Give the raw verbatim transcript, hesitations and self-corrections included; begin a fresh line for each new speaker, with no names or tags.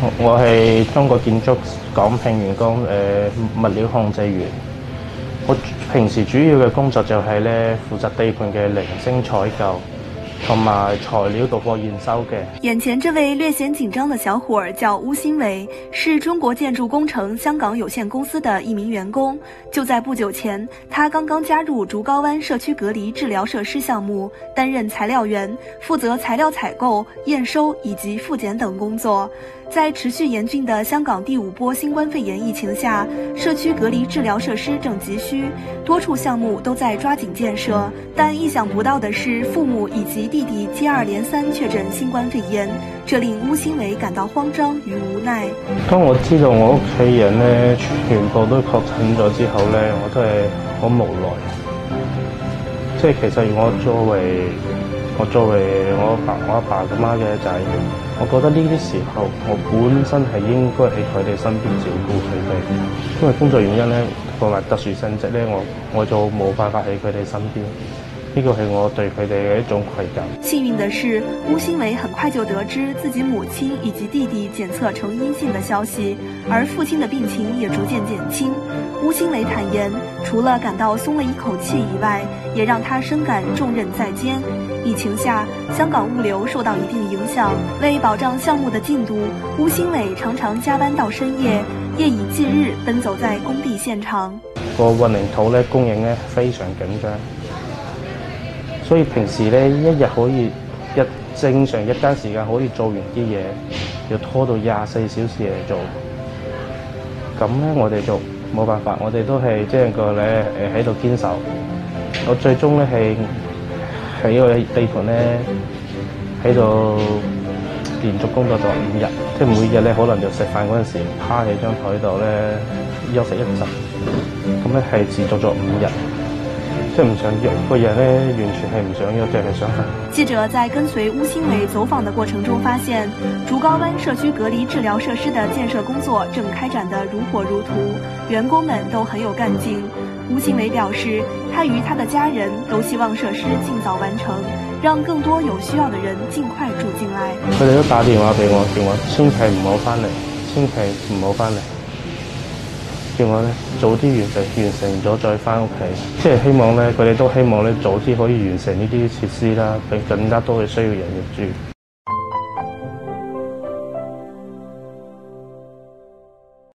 我係中國建築港聘員工，誒、呃、物料控制員。我平時主要嘅工作就係咧負責地盤嘅零星採購，同埋材料到貨驗收嘅。
眼前这位略显紧张的小伙儿叫邬新伟，是中国建筑工程香港有限公司的一名员工。就在不久前，他刚刚加入竹篙湾社区隔离治疗设施项目，担任材料员，负责材料采购、验收以及复检等工作。在持续严峻的香港第五波新冠肺炎疫情下，社区隔离治疗设施正急需，多处项目都在抓紧建设。但意想不到的是，父母以及弟弟接二連三確診新冠肺炎，這令邬新偉感到慌張與無奈。
當我知道我屋企人咧全部都確診咗之後咧，我都係好無奈。即係其實我作為我作為我爸我阿爸咁媽嘅仔，我覺得呢啲時候我本身係應該喺佢哋身邊照顧佢哋，因為工作原因咧同埋特殊性質咧，我我就冇辦法喺佢哋身邊。呢個係我對佢哋嘅一種愧疚。
幸運的是，邬新偉很快就得知自己母親以及弟弟檢測呈陰性的消息，而父親的病情也逐漸減輕。邬新偉坦言，除了感到鬆了一口氣以外，也讓他深感重任在肩。疫情下，香港物流受到一定影響，為保障項目的進度，邬新偉常常加班到深夜，夜以繼日奔走在工地現場。
個混凝土咧供應咧非常緊張。所以平時咧，一日可以一正常一間時間可以做完啲嘢，要拖到廿四小時嚟做。咁咧，我哋就冇辦法，我哋都係即係個咧誒喺度堅守。我最終咧係喺個地盤咧喺度連續工作咗五日，即係每日咧可能就食飯嗰陣時趴喺張台度咧休息一陣。咁咧係持續咗五日。即係唔想喐，個人咧完全係唔想喐，淨係想瞓。
記者在跟隨邬新偉走訪的過程中發現，竹篙灣社區隔離治療設施的建設工作正開展得如火如荼，員工們都很有幹勁。邬新偉表示，他與他的家人都希望設施盡早完成，讓更多有需要的人盡快住進來。
佢哋都打電話俾我，叫我千祈唔好翻嚟，千祈唔好翻嚟。叫我咧早啲完成，完成咗再翻屋企，即係希望咧，佢哋都希望咧早啲可以完成呢啲設施啦，俾更加多嘅需要人入住。